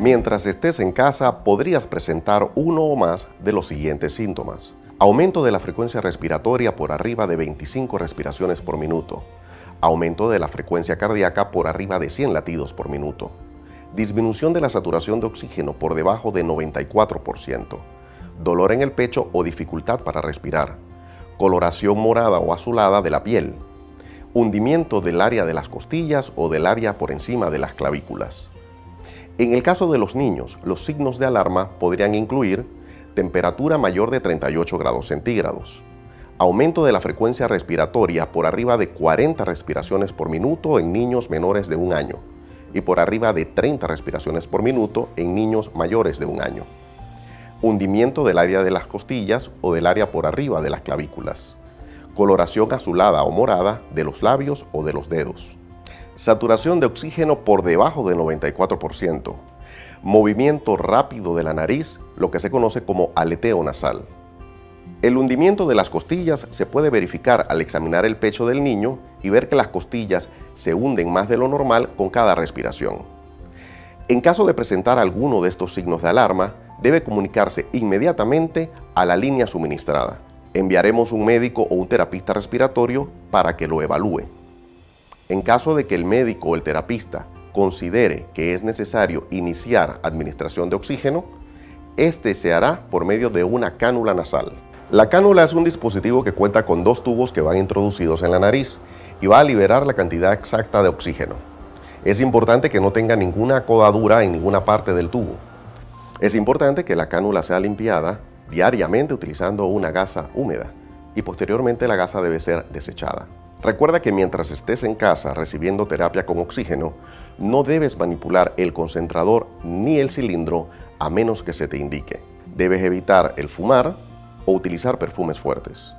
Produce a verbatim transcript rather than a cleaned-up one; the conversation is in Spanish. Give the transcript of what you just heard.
Mientras estés en casa, podrías presentar uno o más de los siguientes síntomas. Aumento de la frecuencia respiratoria por arriba de veinticinco respiraciones por minuto. Aumento de la frecuencia cardíaca por arriba de cien latidos por minuto. Disminución de la saturación de oxígeno por debajo de noventa y cuatro por ciento. Dolor en el pecho o dificultad para respirar. Coloración morada o azulada de la piel. Hundimiento del área de las costillas o del área por encima de las clavículas. En el caso de los niños, los signos de alarma podrían incluir temperatura mayor de treinta y ocho grados centígrados, aumento de la frecuencia respiratoria por arriba de cuarenta respiraciones por minuto en niños menores de un año y por arriba de treinta respiraciones por minuto en niños mayores de un año, hundimiento del área de las costillas o del área por arriba de las clavículas, coloración azulada o morada de los labios o de los dedos, saturación de oxígeno por debajo del noventa y cuatro por ciento, movimiento rápido de la nariz, lo que se conoce como aleteo nasal. El hundimiento de las costillas se puede verificar al examinar el pecho del niño y ver que las costillas se hunden más de lo normal con cada respiración. En caso de presentar alguno de estos signos de alarma, debe comunicarse inmediatamente a la línea suministrada. Enviaremos un médico o un terapista respiratorio para que lo evalúe. En caso de que el médico o el terapista considere que es necesario iniciar administración de oxígeno, este se hará por medio de una cánula nasal. La cánula es un dispositivo que cuenta con dos tubos que van introducidos en la nariz y va a liberar la cantidad exacta de oxígeno. Es importante que no tenga ninguna codadura en ninguna parte del tubo. Es importante que la cánula sea limpiada diariamente utilizando una gasa húmeda y posteriormente la gasa debe ser desechada. Recuerda que mientras estés en casa recibiendo terapia con oxígeno, no debes manipular el concentrador ni el cilindro a menos que se te indique. Debes evitar el fumar o utilizar perfumes fuertes.